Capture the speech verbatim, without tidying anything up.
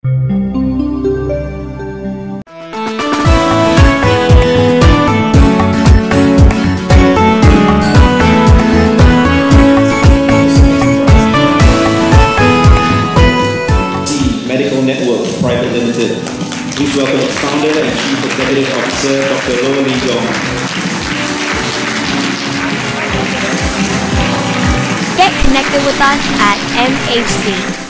Medical Network Private Limited. Please welcome its founder and Chief Executive Officer, Doctor Loh Lee Yong. Get connected with us at M H C.